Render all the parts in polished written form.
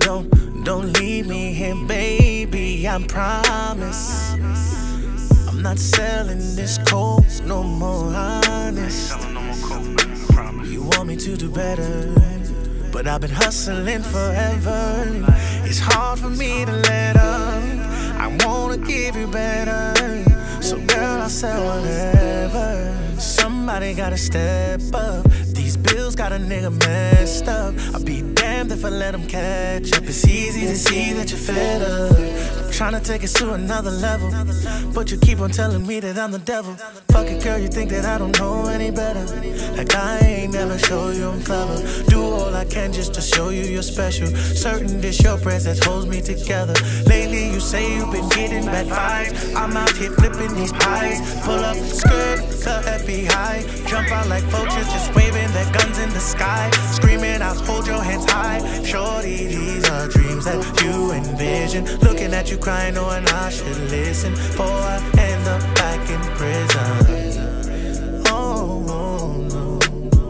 Don't leave me here, baby, I promise. I'm not selling this coke no more, honest. You want me to do better, but I've been hustling forever. It's hard for me to let up. I wanna give you better, so girl, I'll sell whatever. Somebody gotta step up. These bills got a nigga messed up. I'll be damned if I let them catch up. It's easy to see that you're fed up. I'm tryna take it to another level, but you keep on telling me that I'm the devil. Fuck it, girl, you think that I don't know any better? Like I ain't never show you I'm clever. Do all I can just to show you you're special. Certain this your presence holds me together. Lately you say you've been getting bad vibes. I'm out here flipping these pies. Pull up skirt, the FBI. Jump out like vultures, just waving their guns in the sky. Screaming out, hold your hands high. Shorty, these are dreams that you envision. Looking at you crying, knowing I should listen. Before I end up back in prison. Oh, no.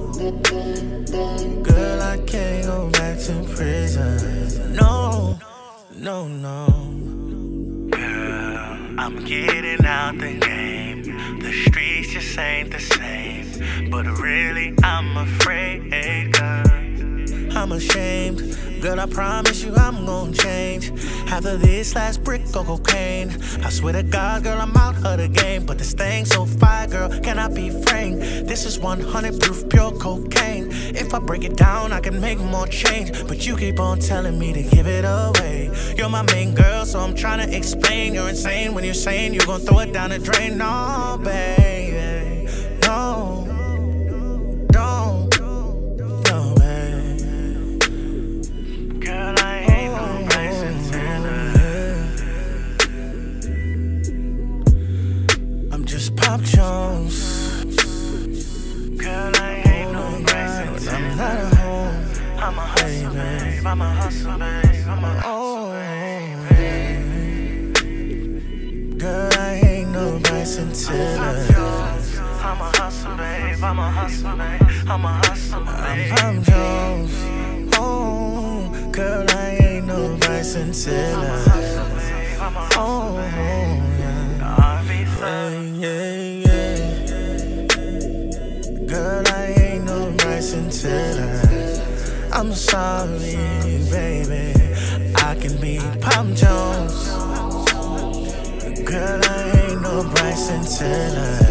Girl, I can't go back to prison. No. Girl, I'm getting out the game. The streets just ain't the same. But really, I'm afraid, girl. I'm ashamed. Girl, I promise you I'm gon' change. After this last brick of cocaine, I swear to God, girl, I'm out of the game. But this thing's so fire, girl, can I be frank? This is 100 proof pure cocaine. If I break it down, I can make more change. But you keep on telling me to give it away. You're my main girl, so I'm trying to explain. You're insane when you're saying you're gon' throw it down the drain. No, baby, no. Pop Jones. Girl, I ain't no Bryson. I'm not at home. I'm a hustler, babe. I'm a hustler, babe. I'm a hustler, babe. Girl, I ain't no Bryson Tiller. I'm a hustler, babe. I'm a hustler, babe. I'm a hustler, babe. I'm Pop Jones. Oh, girl, I ain't no Bryson Tiller. Oh, yeah. Girl, I ain't no Bryson Tiller. I'm sorry, baby. I can be Pop Jones. Girl, I ain't no Bryson Tiller.